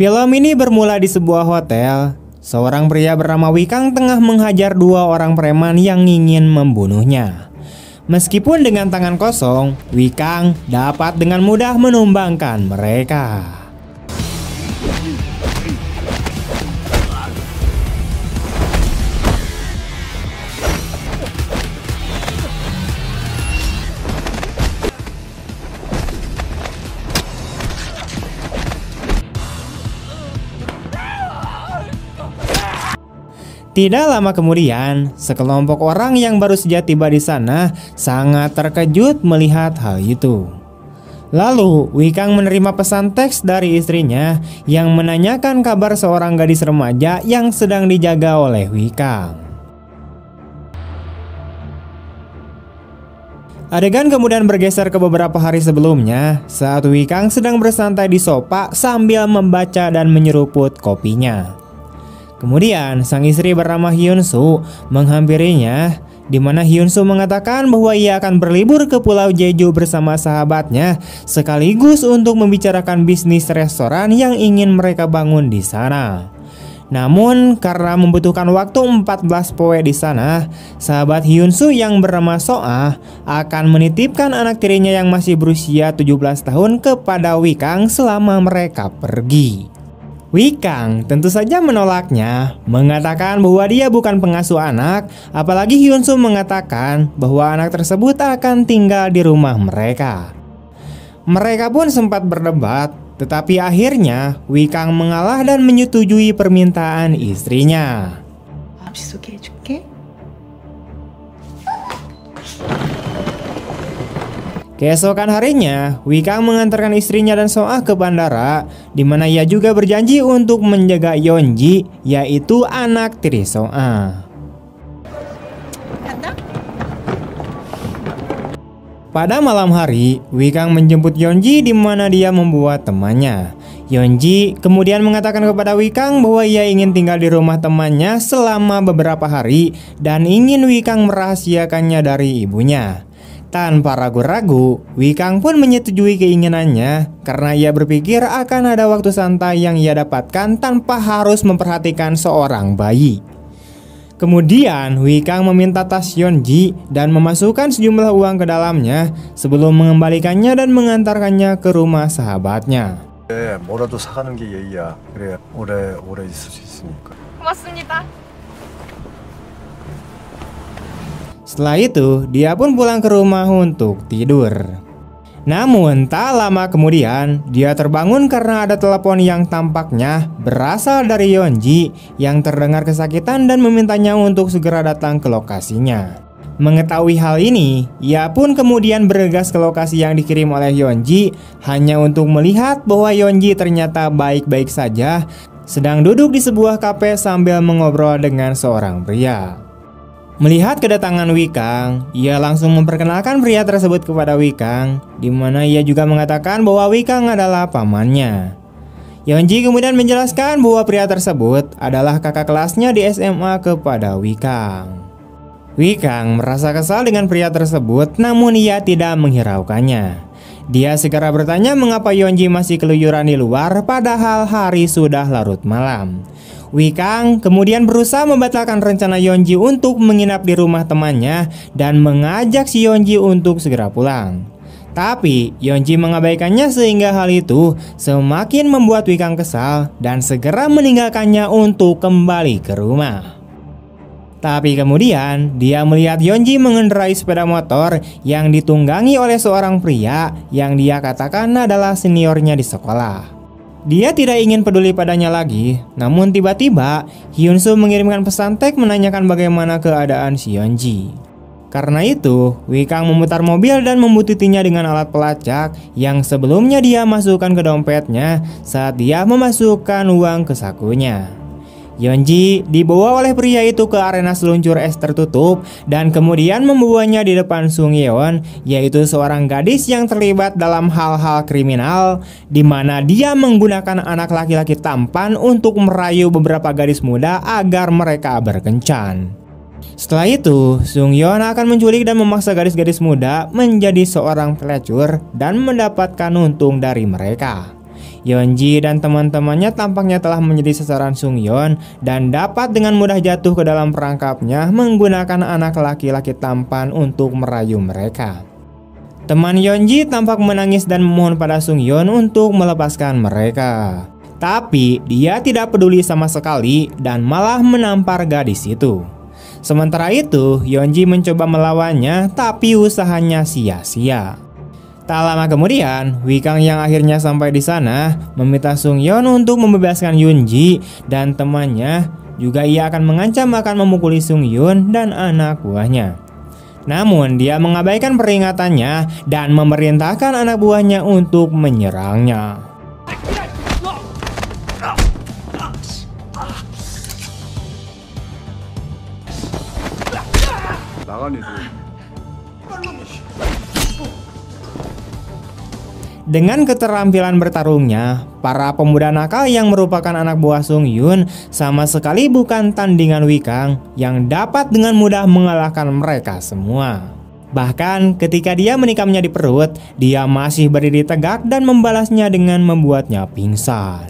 Film ini bermula di sebuah hotel. Seorang pria bernama Wikang tengah menghajar dua orang preman yang ingin membunuhnya. Meskipun dengan tangan kosong, Wikang dapat dengan mudah menumbangkan mereka. Tidak lama kemudian, sekelompok orang yang baru saja tiba di sana sangat terkejut melihat hal itu. Lalu, Wikang menerima pesan teks dari istrinya yang menanyakan kabar seorang gadis remaja yang sedang dijaga oleh Wikang. Adegan kemudian bergeser ke beberapa hari sebelumnya saat Wikang sedang bersantai di sofa sambil membaca dan menyeruput kopinya. Kemudian sang istri bernama Hyun-soo menghampirinya, di mana Hyun-soo mengatakan bahwa ia akan berlibur ke Pulau Jeju bersama sahabatnya sekaligus untuk membicarakan bisnis restoran yang ingin mereka bangun di sana. Namun karena membutuhkan waktu 14 poe di sana, sahabat Hyun-soo yang bernama So-ah akan menitipkan anak tirinya yang masih berusia 17 tahun kepada Wikang selama mereka pergi. Wikang tentu saja menolaknya, mengatakan bahwa dia bukan pengasuh anak, apalagi Hyun-soo mengatakan bahwa anak tersebut akan tinggal di rumah mereka. Mereka pun sempat berdebat, tetapi akhirnya Wikang mengalah dan menyetujui permintaan istrinya. Keesokan harinya, Wikang mengantarkan istrinya dan So-ah ke bandara, di mana ia juga berjanji untuk menjaga Yeonji, yaitu anak tiri So-ah. Pada malam hari, Wikang menjemput Yeonji di mana dia membuat temannya. Yeonji kemudian mengatakan kepada Wikang bahwa ia ingin tinggal di rumah temannya selama beberapa hari dan ingin Wikang merahasiakannya dari ibunya. Tanpa ragu-ragu, Wikang pun menyetujui keinginannya karena ia berpikir akan ada waktu santai yang ia dapatkan tanpa harus memperhatikan seorang bayi. Kemudian Wikang meminta tas Yeonji dan memasukkan sejumlah uang ke dalamnya sebelum mengembalikannya dan mengantarkannya ke rumah sahabatnya. 뭐라도 사가는 게 예의야. 그래 오래 있을 수 있으니까. 고맙습니다. Setelah itu, dia pun pulang ke rumah untuk tidur. Namun, tak lama kemudian, dia terbangun karena ada telepon yang tampaknya berasal dari Yeonji yang terdengar kesakitan dan memintanya untuk segera datang ke lokasinya. Mengetahui hal ini, ia pun kemudian bergegas ke lokasi yang dikirim oleh Yeonji hanya untuk melihat bahwa Yeonji ternyata baik-baik saja, sedang duduk di sebuah kafe sambil mengobrol dengan seorang pria. Melihat kedatangan Wikang, ia langsung memperkenalkan pria tersebut kepada Wikang, di mana ia juga mengatakan bahwa Wikang adalah pamannya. Yeonji kemudian menjelaskan bahwa pria tersebut adalah kakak kelasnya di SMA kepada Wikang. Wikang merasa kesal dengan pria tersebut, namun ia tidak menghiraukannya. Dia segera bertanya mengapa Yeonji masih keluyuran di luar padahal hari sudah larut malam. Wikang kemudian berusaha membatalkan rencana Yeonji untuk menginap di rumah temannya dan mengajak si Yeonji untuk segera pulang. Tapi Yeonji mengabaikannya sehingga hal itu semakin membuat Wikang kesal dan segera meninggalkannya untuk kembali ke rumah. Tapi kemudian dia melihat Yeonji mengendarai sepeda motor yang ditunggangi oleh seorang pria yang dia katakan adalah seniornya di sekolah. Dia tidak ingin peduli padanya lagi, namun tiba-tiba Hyun-soo mengirimkan pesan teks menanyakan bagaimana keadaan si Yeonji. Karena itu, Wikang memutar mobil dan membututinya dengan alat pelacak yang sebelumnya dia masukkan ke dompetnya saat dia memasukkan uang ke sakunya. Yeonji dibawa oleh pria itu ke arena seluncur es tertutup dan kemudian membawanya di depan Sung Yeon, yaitu seorang gadis yang terlibat dalam hal-hal kriminal, di mana dia menggunakan anak laki-laki tampan untuk merayu beberapa gadis muda agar mereka berkencan. Setelah itu, Sung Yeon akan menculik dan memaksa gadis-gadis muda menjadi seorang pelacur dan mendapatkan untung dari mereka. Yeonji dan teman-temannya tampaknya telah menjadi sasaran Sungyeon dan dapat dengan mudah jatuh ke dalam perangkapnya menggunakan anak laki-laki tampan untuk merayu mereka. Teman Yeonji tampak menangis dan memohon pada Sungyeon untuk melepaskan mereka. Tapi dia tidak peduli sama sekali dan malah menampar gadis itu. Sementara itu, Yeonji mencoba melawannya tapi usahanya sia-sia. Tak lama kemudian, Wikang yang akhirnya sampai di sana meminta Sungyeon untuk membebaskan Yoonji dan temannya. Juga ia akan mengancam akan memukuli Sungyeon dan anak buahnya. Namun dia mengabaikan peringatannya dan memerintahkan anak buahnya untuk menyerangnya. Dengan keterampilan bertarungnya, para pemuda nakal yang merupakan anak buah Sungyeon sama sekali bukan tandingan Wikang yang dapat dengan mudah mengalahkan mereka semua. Bahkan ketika dia menikamnya di perut, dia masih berdiri tegak dan membalasnya dengan membuatnya pingsan.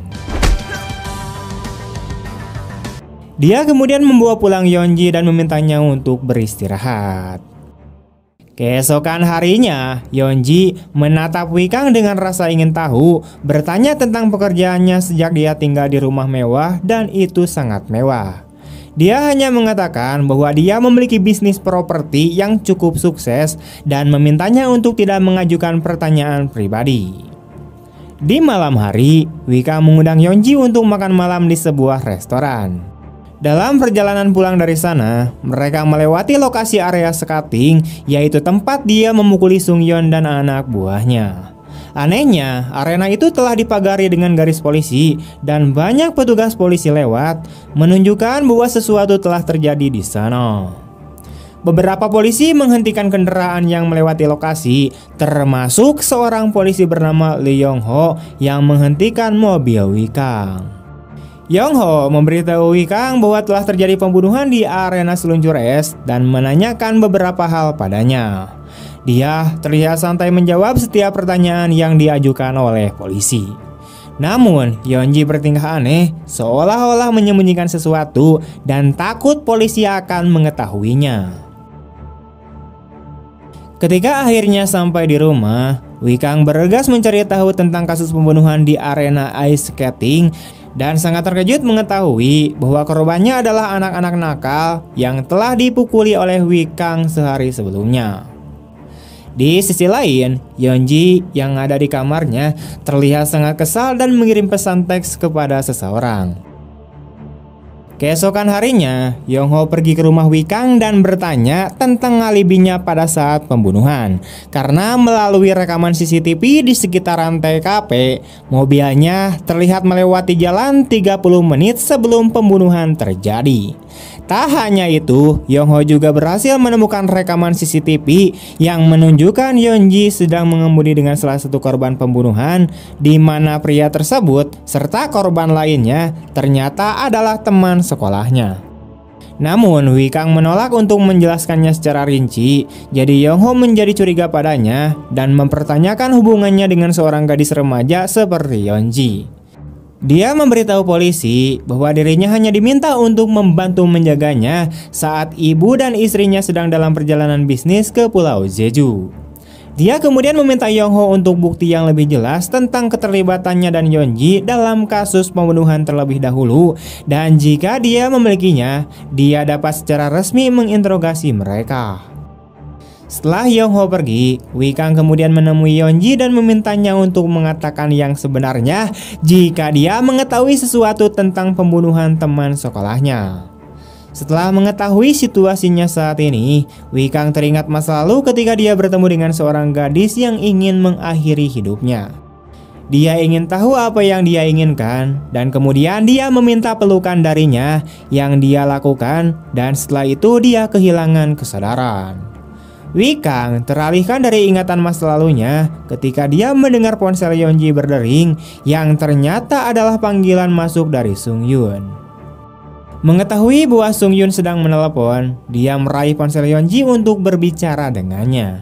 Dia kemudian membawa pulang Yeonji dan memintanya untuk beristirahat. Keesokan harinya, Yeonji menatap Wikang dengan rasa ingin tahu, bertanya tentang pekerjaannya sejak dia tinggal di rumah mewah dan itu sangat mewah. Dia hanya mengatakan bahwa dia memiliki bisnis properti yang cukup sukses dan memintanya untuk tidak mengajukan pertanyaan pribadi. Di malam hari, Wikang mengundang Yeonji untuk makan malam di sebuah restoran. Dalam perjalanan pulang dari sana, mereka melewati lokasi area skating, yaitu tempat dia memukuli Sungyeon dan anak buahnya. Anehnya, arena itu telah dipagari dengan garis polisi dan banyak petugas polisi lewat, menunjukkan bahwa sesuatu telah terjadi di sana. Beberapa polisi menghentikan kendaraan yang melewati lokasi, termasuk seorang polisi bernama Lee Yong-ho yang menghentikan mobil Wikang. Yong-ho memberitahu Wikang bahwa telah terjadi pembunuhan di arena seluncur es dan menanyakan beberapa hal padanya. Dia terlihat santai menjawab setiap pertanyaan yang diajukan oleh polisi. Namun, Yeonji bertingkah aneh, seolah-olah menyembunyikan sesuatu dan takut polisi akan mengetahuinya. Ketika akhirnya sampai di rumah, Wikang bergegas mencari tahu tentang kasus pembunuhan di arena ice skating dan sangat terkejut mengetahui bahwa korbannya adalah anak-anak nakal yang telah dipukuli oleh Wikang sehari sebelumnya. Di sisi lain, Yeonji yang ada di kamarnya terlihat sangat kesal dan mengirim pesan teks kepada seseorang. Keesokan harinya, Yong-ho pergi ke rumah Wikang dan bertanya tentang alibinya pada saat pembunuhan. Karena melalui rekaman CCTV di sekitaran TKP, mobilnya terlihat melewati jalan 30 menit sebelum pembunuhan terjadi. Tak hanya itu, Yong-ho juga berhasil menemukan rekaman CCTV yang menunjukkan Yeonji sedang mengemudi dengan salah satu korban pembunuhan, di mana pria tersebut serta korban lainnya ternyata adalah teman sekolahnya. Namun Wikang menolak untuk menjelaskannya secara rinci, jadi Yong-ho menjadi curiga padanya dan mempertanyakan hubungannya dengan seorang gadis remaja seperti Yeonji. Dia memberitahu polisi bahwa dirinya hanya diminta untuk membantu menjaganya saat ibu dan istrinya sedang dalam perjalanan bisnis ke Pulau Jeju. Dia kemudian meminta Yong-ho untuk bukti yang lebih jelas tentang keterlibatannya dan Yeonji dalam kasus pembunuhan terlebih dahulu, dan jika dia memilikinya, dia dapat secara resmi menginterogasi mereka. Setelah Yong-ho pergi, Wikang kemudian menemui Yeonji dan memintanya untuk mengatakan yang sebenarnya jika dia mengetahui sesuatu tentang pembunuhan teman sekolahnya. Setelah mengetahui situasinya saat ini, Wikang teringat masa lalu ketika dia bertemu dengan seorang gadis yang ingin mengakhiri hidupnya. Dia ingin tahu apa yang dia inginkan dan kemudian dia meminta pelukan darinya yang dia lakukan, dan setelah itu dia kehilangan kesadaran. Wikang teralihkan dari ingatan masa lalunya ketika dia mendengar ponsel Yeonji berdering yang ternyata adalah panggilan masuk dari Sungyeon. Mengetahui bahwa Sungyeon sedang menelepon, dia meraih ponsel Yeonji untuk berbicara dengannya.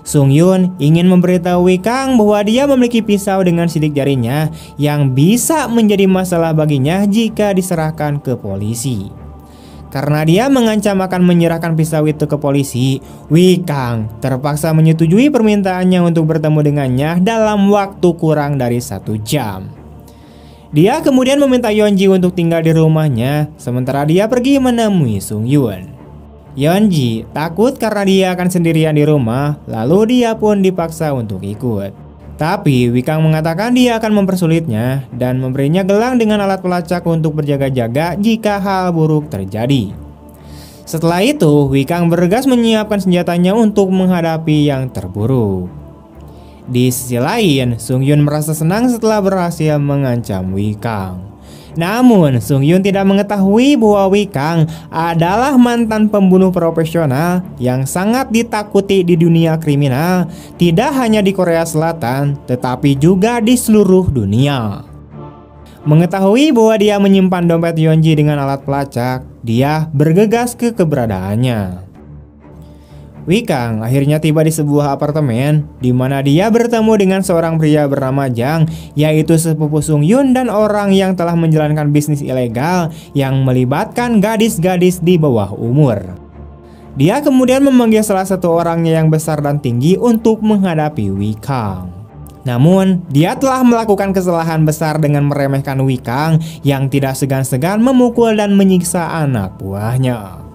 Sung Yun ingin memberitahu Wei Kang bahwa dia memiliki pisau dengan sidik jarinya yang bisa menjadi masalah baginya jika diserahkan ke polisi. Karena dia mengancam akan menyerahkan pisau itu ke polisi, Wei Kang terpaksa menyetujui permintaannya untuk bertemu dengannya dalam waktu kurang dari 1 jam. Dia kemudian meminta Yeonji untuk tinggal di rumahnya, sementara dia pergi menemui Sung Yun. Yeonji takut karena dia akan sendirian di rumah, lalu dia pun dipaksa untuk ikut. Tapi Wei Kang mengatakan dia akan mempersulitnya dan memberinya gelang dengan alat pelacak untuk berjaga-jaga jika hal buruk terjadi. Setelah itu, Wei Kang bergegas menyiapkan senjatanya untuk menghadapi yang terburuk. Di sisi lain, Sung Yun merasa senang setelah berhasil mengancam Wei Kang. Namun, Sung Yun tidak mengetahui bahwa Wei Kang adalah mantan pembunuh profesional yang sangat ditakuti di dunia kriminal, tidak hanya di Korea Selatan, tetapi juga di seluruh dunia. Mengetahui bahwa dia menyimpan dompet Yeonji dengan alat pelacak, dia bergegas ke keberadaannya. Wei Kang akhirnya tiba di sebuah apartemen di mana dia bertemu dengan seorang pria bernama Jang, yaitu sepupu Sung Yun dan orang yang telah menjalankan bisnis ilegal yang melibatkan gadis-gadis di bawah umur. Dia kemudian memanggil salah satu orangnya yang besar dan tinggi untuk menghadapi Wei Kang. Namun, dia telah melakukan kesalahan besar dengan meremehkan Wei Kang yang tidak segan-segan memukul dan menyiksa anak buahnya.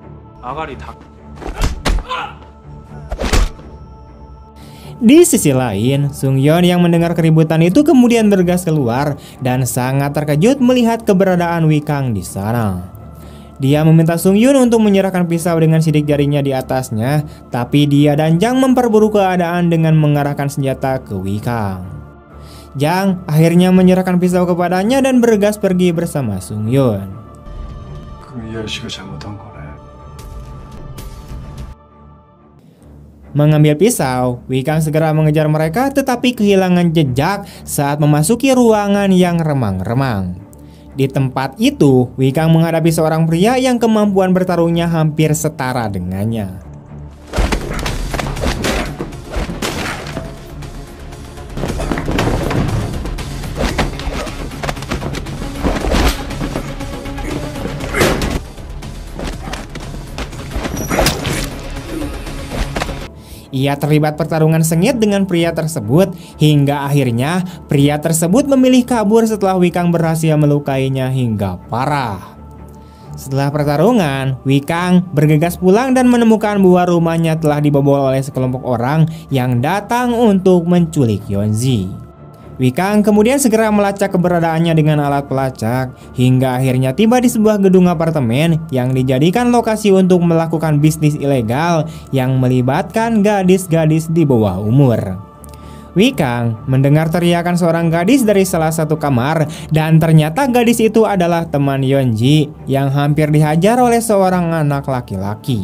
Di sisi lain, Sung Yeon yang mendengar keributan itu kemudian bergegas keluar dan sangat terkejut melihat keberadaan Wei Kang di sana. Dia meminta Sung Yun untuk menyerahkan pisau dengan sidik jarinya di atasnya, tapi dia dan Jang memperburuk keadaan dengan mengarahkan senjata ke Wei Kang. Jang akhirnya menyerahkan pisau kepadanya dan bergegas pergi bersama Sung Yun. Mengambil pisau, Wei Kang segera mengejar mereka tetapi kehilangan jejak saat memasuki ruangan yang remang-remang. Di tempat itu, Wei Kang menghadapi seorang pria yang kemampuan bertarungnya hampir setara dengannya. Ia terlibat pertarungan sengit dengan pria tersebut hingga akhirnya pria tersebut memilih kabur setelah Wei Kang berhasil melukainya hingga parah. Setelah pertarungan, Wei Kang bergegas pulang dan menemukan bahwa rumahnya telah dibobol oleh sekelompok orang yang datang untuk menculik Yeonji. Wei Kang kemudian segera melacak keberadaannya dengan alat pelacak hingga akhirnya tiba di sebuah gedung apartemen yang dijadikan lokasi untuk melakukan bisnis ilegal yang melibatkan gadis-gadis di bawah umur. Wei Kang mendengar teriakan seorang gadis dari salah satu kamar dan ternyata gadis itu adalah teman Yeonji yang hampir dihajar oleh seorang anak laki-laki.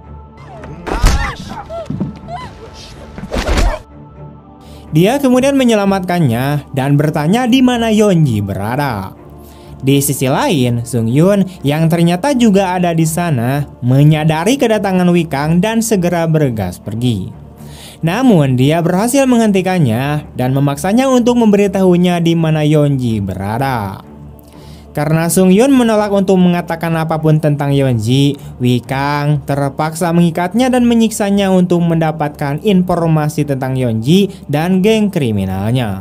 Dia kemudian menyelamatkannya dan bertanya di mana Yeonji berada. Di sisi lain, Sung Yun yang ternyata juga ada di sana menyadari kedatangan Wei Kang dan segera bergegas pergi. Namun dia berhasil menghentikannya dan memaksanya untuk memberitahunya di mana Yeonji berada. Karena Sung Yun menolak untuk mengatakan apapun tentang Yeonji, Wei Kang terpaksa mengikatnya dan menyiksanya untuk mendapatkan informasi tentang Yeonji dan geng kriminalnya.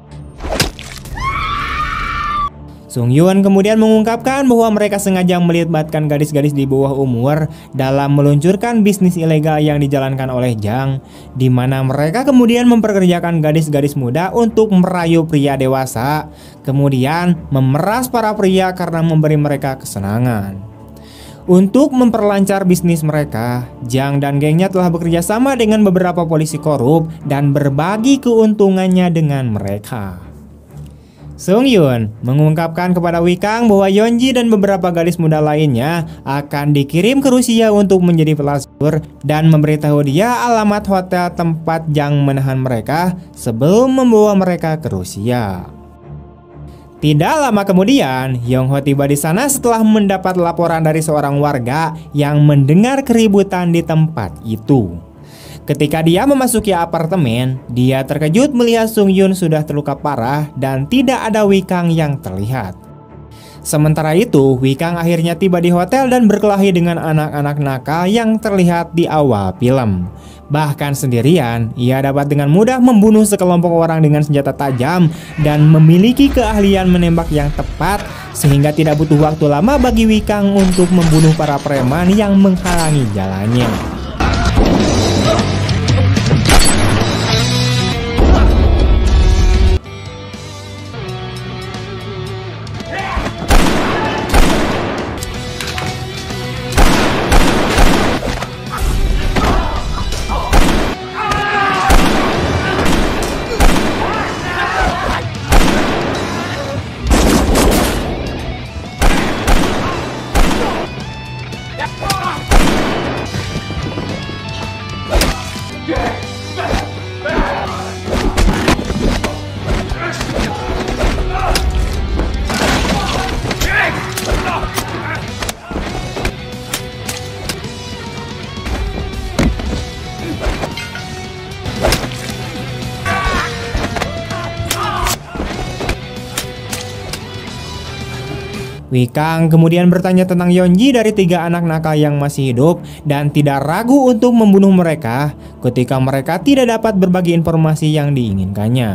Sung Yun kemudian mengungkapkan bahwa mereka sengaja melibatkan gadis-gadis di bawah umur dalam meluncurkan bisnis ilegal yang dijalankan oleh Jang, di mana mereka kemudian memperkerjakan gadis-gadis muda untuk merayu pria dewasa, kemudian memeras para pria karena memberi mereka kesenangan. Untuk memperlancar bisnis mereka, Jang dan gengnya telah bekerja sama dengan beberapa polisi korup dan berbagi keuntungannya dengan mereka. Sung Yun mengungkapkan kepada Wei Kang bahwa Yeonji dan beberapa gadis muda lainnya akan dikirim ke Rusia untuk menjadi pelasur dan memberitahu dia alamat hotel tempat Jang menahan mereka sebelum membawa mereka ke Rusia. Tidak lama kemudian, Yong Ho tiba di sana setelah mendapat laporan dari seorang warga yang mendengar keributan di tempat itu. Ketika dia memasuki apartemen, dia terkejut melihat Sung Yun sudah terluka parah dan tidak ada Wei Kang yang terlihat. Sementara itu, Wei Kang akhirnya tiba di hotel dan berkelahi dengan anak-anak nakal yang terlihat di awal film. Bahkan sendirian, ia dapat dengan mudah membunuh sekelompok orang dengan senjata tajam dan memiliki keahlian menembak yang tepat sehingga tidak butuh waktu lama bagi Wei Kang untuk membunuh para preman yang menghalangi jalannya. Wei Kang kemudian bertanya tentang Yeonji dari 3 anak nakal yang masih hidup dan tidak ragu untuk membunuh mereka ketika mereka tidak dapat berbagi informasi yang diinginkannya.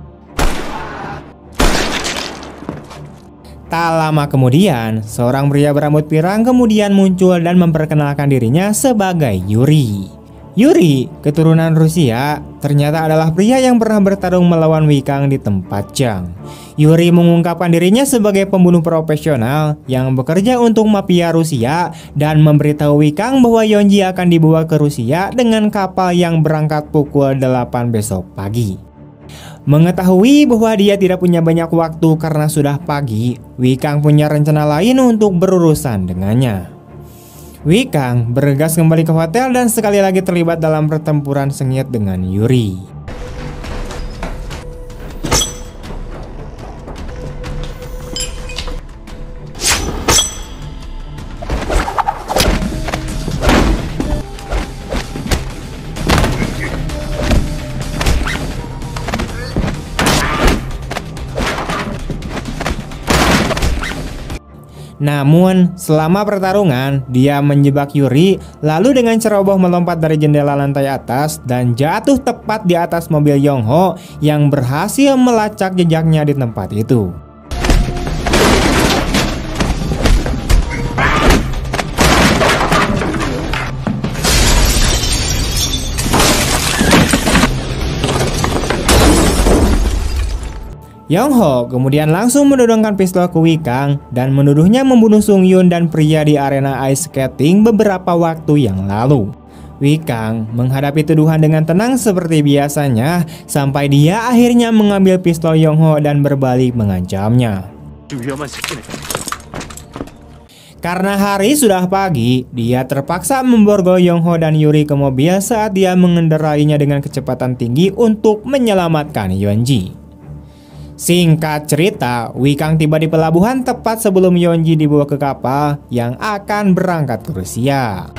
Tak lama kemudian, seorang pria berambut pirang kemudian muncul dan memperkenalkan dirinya sebagai Yuri. Yuri, keturunan Rusia, ternyata adalah pria yang pernah bertarung melawan Wei Kang di tempat Chang. Yuri mengungkapkan dirinya sebagai pembunuh profesional yang bekerja untuk mafia Rusia dan memberitahu Wei Kang bahwa Yeonji akan dibawa ke Rusia dengan kapal yang berangkat pukul 8 besok pagi. Mengetahui bahwa dia tidak punya banyak waktu karena sudah pagi, Wei Kang punya rencana lain untuk berurusan dengannya. Wei Kang bergegas kembali ke hotel dan sekali lagi terlibat dalam pertempuran sengit dengan Yuri. Namun, selama pertarungan, dia menjebak Yuri, lalu dengan ceroboh melompat dari jendela lantai atas dan jatuh tepat di atas mobil Yongho yang berhasil melacak jejaknya di tempat itu. Yongho kemudian langsung menodongkan pistol ke Wei Kang dan menuduhnya membunuh Sung Yun dan pria di arena ice skating beberapa waktu yang lalu. Wei Kang menghadapi tuduhan dengan tenang seperti biasanya sampai dia akhirnya mengambil pistol Yongho dan berbalik mengancamnya. Karena hari sudah pagi, dia terpaksa memborgol Yongho dan Yuri ke mobil saat dia mengendarainya dengan kecepatan tinggi untuk menyelamatkan Yeonji. Singkat cerita, Wei Kang tiba di pelabuhan tepat sebelum Yeonji dibawa ke kapal yang akan berangkat ke Rusia.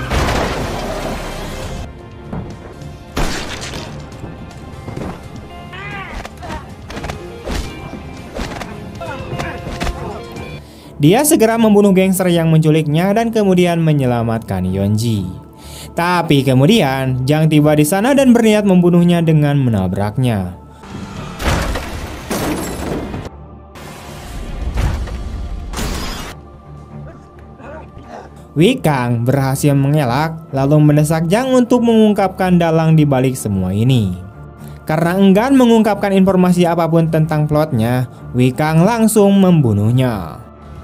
Dia segera membunuh gangster yang menculiknya dan kemudian menyelamatkan Yeonji. Tapi kemudian, Jang tiba di sana dan berniat membunuhnya dengan menabraknya. Wei Kang berhasil mengelak lalu mendesak Jang untuk mengungkapkan dalang di balik semua ini. Karena enggan mengungkapkan informasi apapun tentang plotnya, Wei Kang langsung membunuhnya.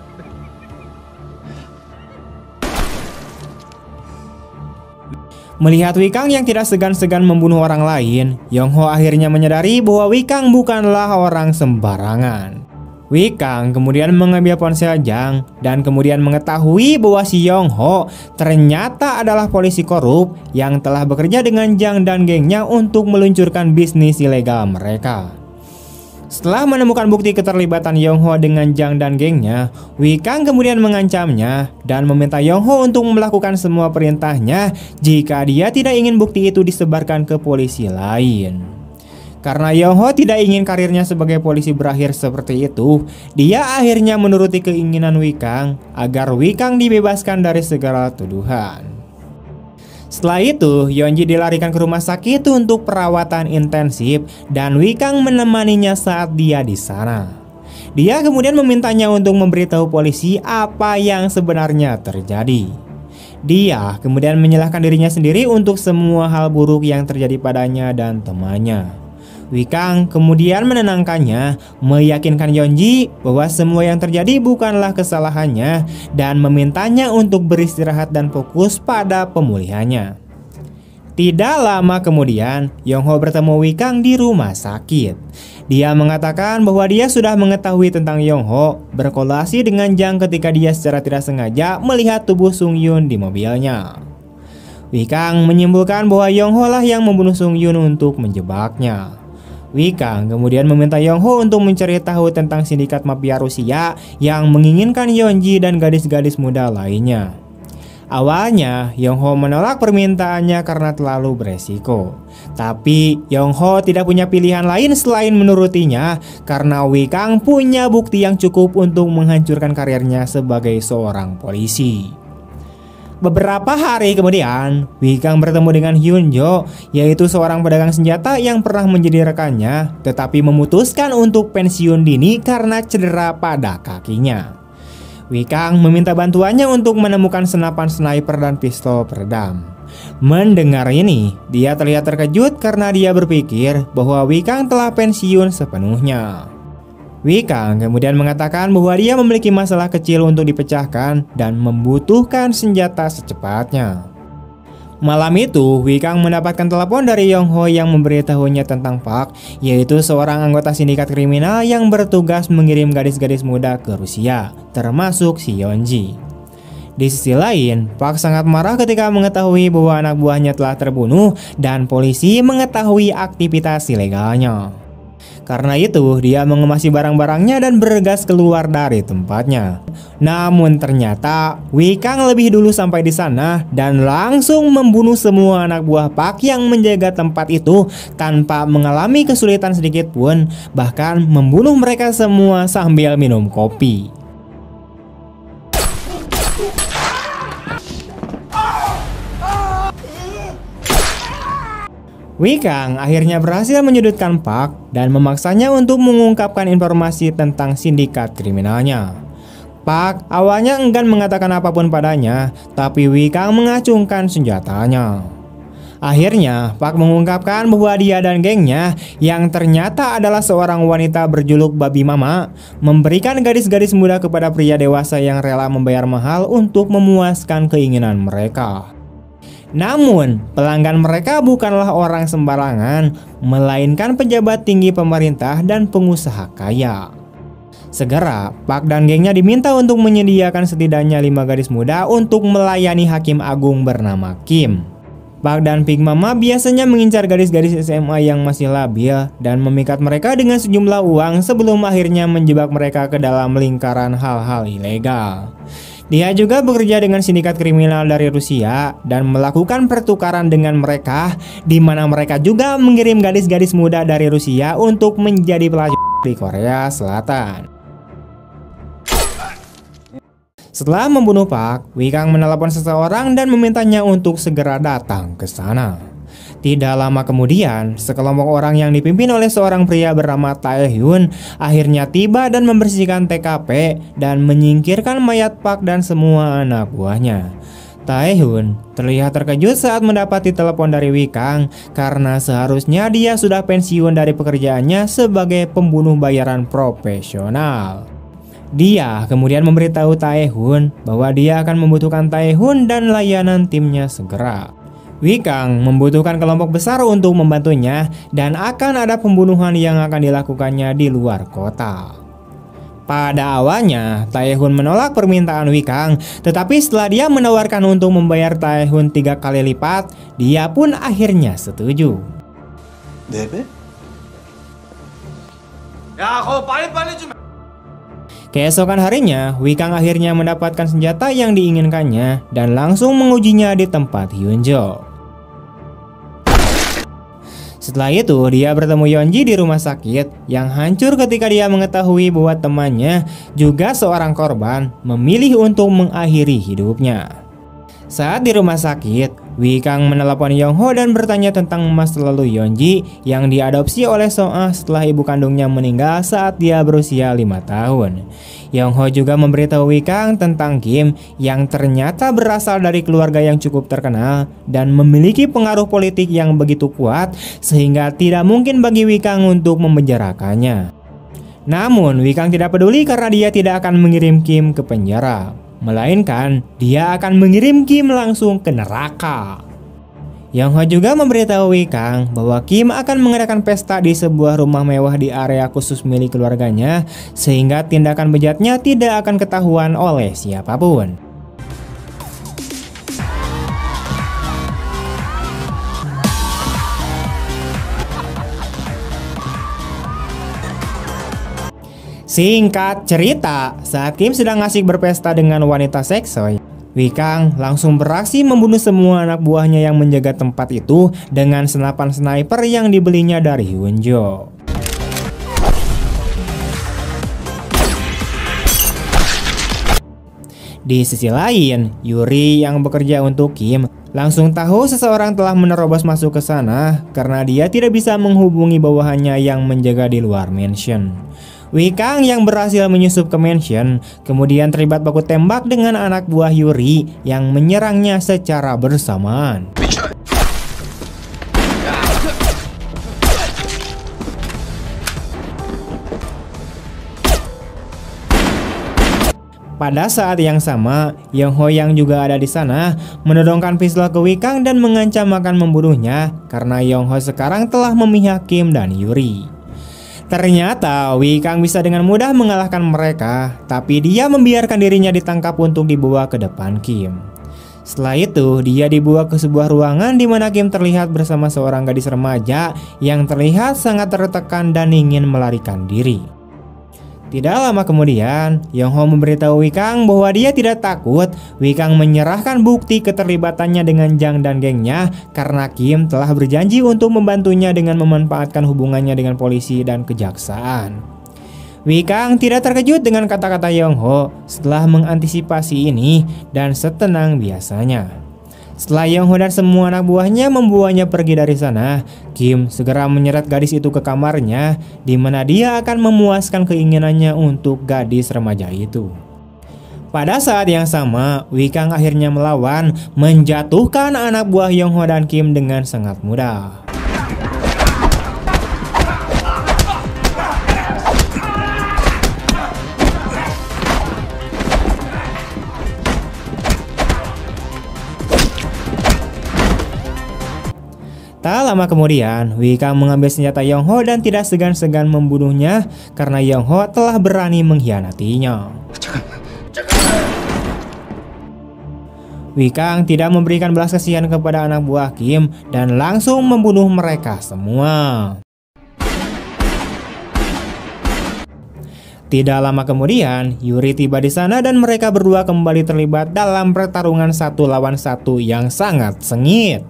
Melihat Wei Kang yang tidak segan-segan membunuh orang lain, Yongho akhirnya menyadari bahwa Wei Kang bukanlah orang sembarangan. Wei Kang kemudian mengambil ponsel Jang dan kemudian mengetahui bahwa si Yongho ternyata adalah polisi korup yang telah bekerja dengan Jang dan gengnya untuk meluncurkan bisnis ilegal mereka. Setelah menemukan bukti keterlibatan Yongho dengan Jang dan gengnya, Wikang kemudian mengancamnya dan meminta Yongho untuk melakukan semua perintahnya jika dia tidak ingin bukti itu disebarkan ke polisi lain. Karena Yongho tidak ingin karirnya sebagai polisi berakhir seperti itu, dia akhirnya menuruti keinginan Wikang agar Wikang dibebaskan dari segala tuduhan. Setelah itu, Yeonji dilarikan ke rumah sakit untuk perawatan intensif dan Wikang menemaninya saat dia di sana. Dia kemudian memintanya untuk memberitahu polisi apa yang sebenarnya terjadi. Dia kemudian menyalahkan dirinya sendiri untuk semua hal buruk yang terjadi padanya dan temannya. Wikang kemudian menenangkannya, meyakinkan Yeonji bahwa semua yang terjadi bukanlah kesalahannya dan memintanya untuk beristirahat dan fokus pada pemulihannya. Tidak lama kemudian, Yongho bertemu Wikang di rumah sakit. Dia mengatakan bahwa dia sudah mengetahui tentang Yongho berkolaborasi dengan Jang ketika dia secara tidak sengaja melihat tubuh Sung Yun di mobilnya. Wikang menyimpulkan bahwa Yongho lah yang membunuh Sung Yun untuk menjebaknya. Wikang kemudian meminta Yongho untuk mencari tahu tentang sindikat mafia Rusia yang menginginkan Yeonji dan gadis-gadis muda lainnya. Awalnya, Yongho menolak permintaannya karena terlalu beresiko. Tapi, Yongho tidak punya pilihan lain selain menurutinya karena Wikang punya bukti yang cukup untuk menghancurkan karirnya sebagai seorang polisi. Beberapa hari kemudian, Wikang bertemu dengan Hyunjo, yaitu seorang pedagang senjata yang pernah menjadi rekannya, tetapi memutuskan untuk pensiun dini karena cedera pada kakinya. Wikang meminta bantuannya untuk menemukan senapan sniper dan pistol peredam. Mendengar ini, dia terlihat terkejut karena dia berpikir bahwa Wikang telah pensiun sepenuhnya. Wikang kemudian mengatakan bahwa dia memiliki masalah kecil untuk dipecahkan dan membutuhkan senjata secepatnya. Malam itu, Wikang mendapatkan telepon dari Yongho yang memberitahunya tentang Park, yaitu seorang anggota sindikat kriminal yang bertugas mengirim gadis-gadis muda ke Rusia, termasuk si Yeonji. Di sisi lain, Park sangat marah ketika mengetahui bahwa anak buahnya telah terbunuh dan polisi mengetahui aktivitas ilegalnya. Karena itu, dia mengemasi barang-barangnya dan bergegas keluar dari tempatnya. Namun ternyata, Wikang lebih dulu sampai di sana dan langsung membunuh semua anak buah Park yang menjaga tempat itu tanpa mengalami kesulitan sedikit pun, bahkan membunuh mereka semua sambil minum kopi. Wikang akhirnya berhasil menyudutkan Park dan memaksanya untuk mengungkapkan informasi tentang sindikat kriminalnya. Park awalnya enggan mengatakan apapun padanya, tapi Wikang mengacungkan senjatanya. Akhirnya, Park mengungkapkan bahwa dia dan gengnya, yang ternyata adalah seorang wanita berjuluk Babi Mama, memberikan gadis-gadis muda kepada pria dewasa yang rela membayar mahal untuk memuaskan keinginan mereka. Namun, pelanggan mereka bukanlah orang sembarangan, melainkan pejabat tinggi pemerintah dan pengusaha kaya. Segera, Park dan gengnya diminta untuk menyediakan setidaknya 5 gadis muda untuk melayani hakim agung bernama Kim. Park dan Big Mama biasanya mengincar gadis-gadis SMA yang masih labil dan memikat mereka dengan sejumlah uang sebelum akhirnya menjebak mereka ke dalam lingkaran hal-hal ilegal. Dia juga bekerja dengan sindikat kriminal dari Rusia dan melakukan pertukaran dengan mereka, di mana mereka juga mengirim gadis-gadis muda dari Rusia untuk menjadi pelajar di Korea Selatan. Setelah membunuh Park, Wikang menelepon seseorang dan memintanya untuk segera datang ke sana. Tidak lama kemudian, sekelompok orang yang dipimpin oleh seorang pria bernama Taehyun akhirnya tiba dan membersihkan TKP dan menyingkirkan mayat Park dan semua anak buahnya. Taehyun terlihat terkejut saat mendapati telepon dari Wikang karena seharusnya dia sudah pensiun dari pekerjaannya sebagai pembunuh bayaran profesional. Dia kemudian memberitahu Taehyun bahwa dia akan membutuhkan Taehyun dan layanan timnya segera. Wikang membutuhkan kelompok besar untuk membantunya dan akan ada pembunuhan yang akan dilakukannya di luar kota. Pada awalnya, Taehyun menolak permintaan Wikang, tetapi setelah dia menawarkan untuk membayar Taehyun 3 kali lipat, dia pun akhirnya setuju. 네배? Keesokan harinya, Wikang akhirnya mendapatkan senjata yang diinginkannya dan langsung mengujinya di tempat Hyunjo. Setelah itu, dia bertemu Yeonji di rumah sakit yang hancur ketika dia mengetahui bahwa temannya, juga seorang korban, memilih untuk mengakhiri hidupnya. Saat di rumah sakit, Wikang menelepon Yongho dan bertanya tentang masa lalu Yeonji yang diadopsi oleh Song-ah setelah ibu kandungnya meninggal saat dia berusia 5 tahun. Yongho juga memberitahu Wikang tentang Kim yang ternyata berasal dari keluarga yang cukup terkenal dan memiliki pengaruh politik yang begitu kuat sehingga tidak mungkin bagi Wikang untuk memenjarakannya. Namun Wikang tidak peduli karena dia tidak akan mengirim Kim ke penjara, melainkan dia akan mengirim Kim langsung ke neraka. Yongho juga memberitahu Wikang bahwa Kim akan mengadakan pesta di sebuah rumah mewah di area khusus milik keluarganya, sehingga tindakan bejatnya tidak akan ketahuan oleh siapapun. Singkat cerita, saat Kim sedang asik berpesta dengan wanita seksoy, Wikang langsung beraksi membunuh semua anak buahnya yang menjaga tempat itu dengan senapan sniper yang dibelinya dari Hyunjo. Di sisi lain, Yuri yang bekerja untuk Kim langsung tahu seseorang telah menerobos masuk ke sana karena dia tidak bisa menghubungi bawahannya yang menjaga di luar mansion. Wikang yang berhasil menyusup ke mansion kemudian terlibat baku tembak dengan anak buah Yuri yang menyerangnya secara bersamaan. Pada saat yang sama, Yongho yang juga ada di sana menodongkan pistol ke Wikang dan mengancam akan membunuhnya karena Yongho sekarang telah memihak Kim dan Yuri. Ternyata Wikang bisa dengan mudah mengalahkan mereka, tapi dia membiarkan dirinya ditangkap untuk dibawa ke depan Kim. Setelah itu, dia dibawa ke sebuah ruangan di mana Kim terlihat bersama seorang gadis remaja yang terlihat sangat tertekan dan ingin melarikan diri. Tidak lama kemudian, Yongho memberitahu Wikang bahwa dia tidak takut. Wikang menyerahkan bukti keterlibatannya dengan Jang dan gengnya karena Kim telah berjanji untuk membantunya dengan memanfaatkan hubungannya dengan polisi dan kejaksaan. Wikang tidak terkejut dengan kata-kata Yongho setelah mengantisipasi ini dan setenang biasanya. Setelah Yongho dan semua anak buahnya membawanya pergi dari sana, Kim segera menyeret gadis itu ke kamarnya, di mana dia akan memuaskan keinginannya untuk gadis remaja itu. Pada saat yang sama, Wikang akhirnya melawan, menjatuhkan anak buah Yongho dan Kim dengan sangat mudah. Tak lama kemudian, Wikang mengambil senjata Yongho dan tidak segan-segan membunuhnya karena Yongho telah berani mengkhianatinya. Wikang tidak memberikan belas kasihan kepada anak buah Kim dan langsung membunuh mereka semua. Tidak lama kemudian, Yuri tiba di sana dan mereka berdua kembali terlibat dalam pertarungan 1 lawan 1 yang sangat sengit.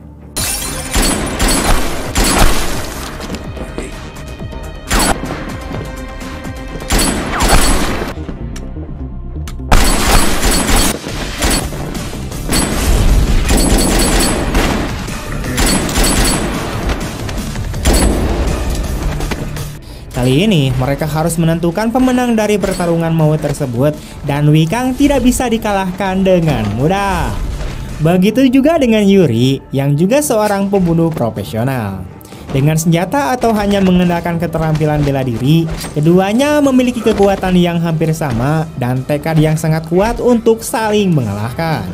Kali ini mereka harus menentukan pemenang dari pertarungan maut tersebut dan Wikang tidak bisa dikalahkan dengan mudah. Begitu juga dengan Yuri yang juga seorang pembunuh profesional. Dengan senjata atau hanya mengandalkan keterampilan bela diri, keduanya memiliki kekuatan yang hampir sama dan tekad yang sangat kuat untuk saling mengalahkan.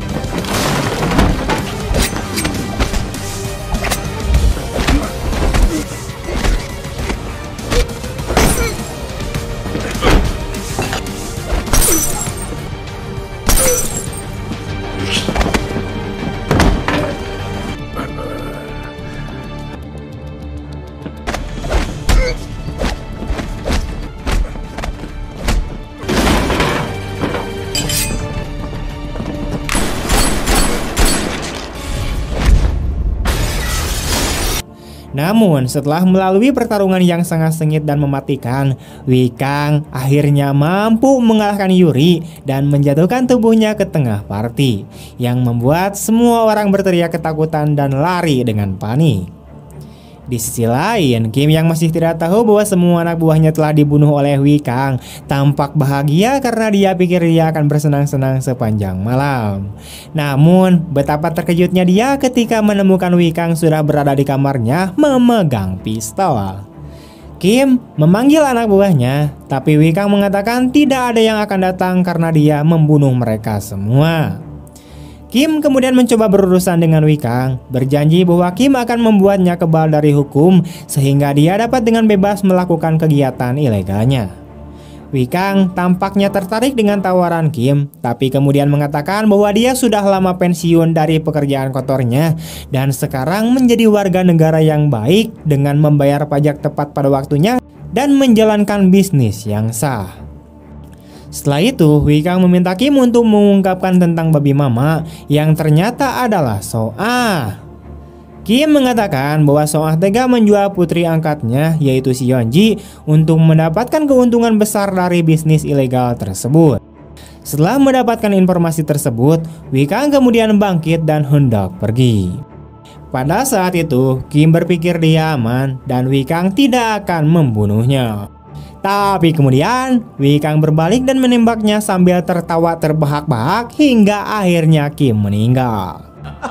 Namun setelah melalui pertarungan yang sangat sengit dan mematikan, Wei Kang akhirnya mampu mengalahkan Yuri dan menjatuhkan tubuhnya ke tengah party, yang membuat semua orang berteriak ketakutan dan lari dengan panik. Di sisi lain, Kim yang masih tidak tahu bahwa semua anak buahnya telah dibunuh oleh Wei Kang tampak bahagia karena dia pikir dia akan bersenang-senang sepanjang malam. Namun, betapa terkejutnya dia ketika menemukan Wei Kang sudah berada di kamarnya memegang pistol. Kim memanggil anak buahnya, tapi Wei Kang mengatakan tidak ada yang akan datang karena dia membunuh mereka semua. Kim kemudian mencoba berurusan dengan Wei Kang, berjanji bahwa Kim akan membuatnya kebal dari hukum sehingga dia dapat dengan bebas melakukan kegiatan ilegalnya. Wei Kang tampaknya tertarik dengan tawaran Kim, tapi kemudian mengatakan bahwa dia sudah lama pensiun dari pekerjaan kotornya dan sekarang menjadi warga negara yang baik dengan membayar pajak tepat pada waktunya dan menjalankan bisnis yang sah. Setelah itu, Wei Kang meminta Kim untuk mengungkapkan tentang babi mama yang ternyata adalah So-ah. Kim mengatakan bahwa So-ah tega menjual putri angkatnya yaitu si Yeonji untuk mendapatkan keuntungan besar dari bisnis ilegal tersebut. Setelah mendapatkan informasi tersebut, Wei Kang kemudian bangkit dan hendak pergi. Pada saat itu, Kim berpikir dia aman dan Wei Kang tidak akan membunuhnya. Tapi kemudian Wei Kang berbalik dan menembaknya sambil tertawa terbahak-bahak hingga akhirnya Kim meninggal.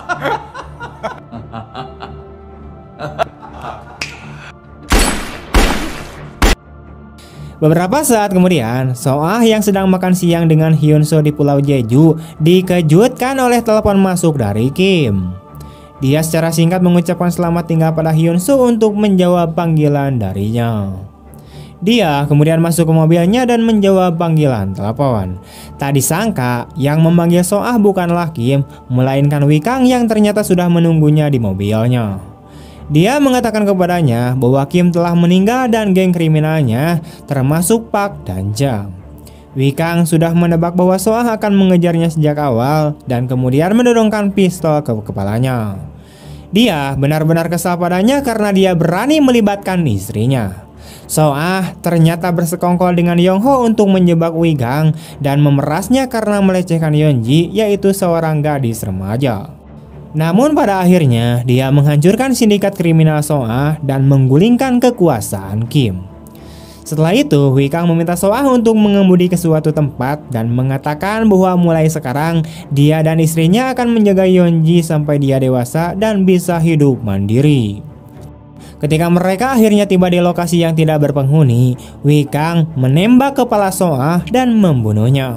Beberapa saat kemudian, So-ah yang sedang makan siang dengan Hyun-soo di Pulau Jeju dikejutkan oleh telepon masuk dari Kim. Dia secara singkat mengucapkan selamat tinggal pada Hyun-soo untuk menjawab panggilan darinya. Dia kemudian masuk ke mobilnya dan menjawab panggilan telepon. Tak disangka yang memanggil So-ah bukanlah Kim, melainkan Wei Kang yang ternyata sudah menunggunya di mobilnya. Dia mengatakan kepadanya bahwa Kim telah meninggal dan geng kriminalnya termasuk Park dan Jang. Wei Kang sudah menebak bahwa So-ah akan mengejarnya sejak awal dan kemudian mendorongkan pistol ke kepalanya. Dia benar-benar kesal padanya karena dia berani melibatkan istrinya. So-ah ternyata bersekongkol dengan Yong-ho untuk menjebak Wei Kang dan memerasnya karena melecehkan Yeonji, yaitu seorang gadis remaja. Namun pada akhirnya dia menghancurkan sindikat kriminal So-ah dan menggulingkan kekuasaan Kim. Setelah itu, Wei Kang meminta So-ah untuk mengemudi ke suatu tempat dan mengatakan bahwa mulai sekarang dia dan istrinya akan menjaga Yeonji sampai dia dewasa dan bisa hidup mandiri. Ketika mereka akhirnya tiba di lokasi yang tidak berpenghuni, Wei Kang menembak kepala So-ah dan membunuhnya.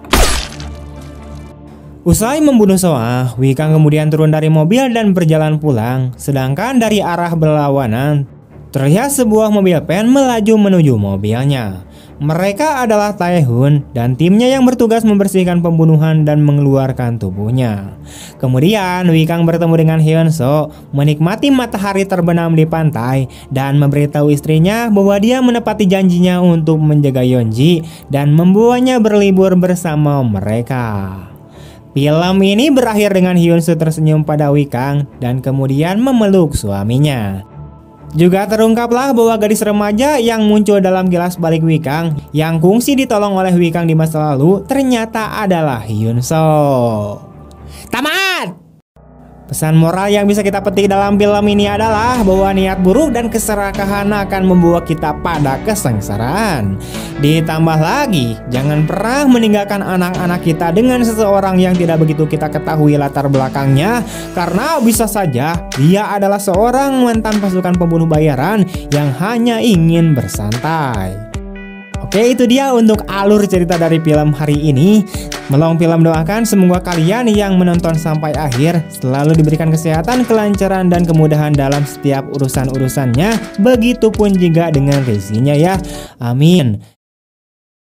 Usai membunuh So-ah, Wei Kang kemudian turun dari mobil dan berjalan pulang, sedangkan dari arah berlawanan terlihat sebuah mobil van melaju menuju mobilnya. Mereka adalah Tae-hun dan timnya yang bertugas membersihkan pembunuhan dan mengeluarkan tubuhnya. Kemudian Wei Kang bertemu dengan Hyun-soo, menikmati matahari terbenam di pantai dan memberitahu istrinya bahwa dia menepati janjinya untuk menjaga Yeonji dan membawanya berlibur bersama mereka. Film ini berakhir dengan Hyun-soo tersenyum pada Wei Kang dan kemudian memeluk suaminya. Juga terungkaplah bahwa gadis remaja yang muncul dalam kilas balik Wei Kang yang kungsi ditolong oleh Wei Kang di masa lalu ternyata adalah Hyun-soo. Tamat! Pesan moral yang bisa kita petik dalam film ini adalah bahwa niat buruk dan keserakahan akan membawa kita pada kesengsaraan. Ditambah lagi, jangan pernah meninggalkan anak-anak kita dengan seseorang yang tidak begitu kita ketahui latar belakangnya, karena bisa saja dia adalah seorang mantan pasukan pembunuh bayaran yang hanya ingin bersantai. Oke, itu dia untuk alur cerita dari film hari ini. Melong Film doakan semoga kalian yang menonton sampai akhir selalu diberikan kesehatan, kelancaran, dan kemudahan dalam setiap urusan-urusannya. Begitupun juga dengan rezekinya ya. Amin.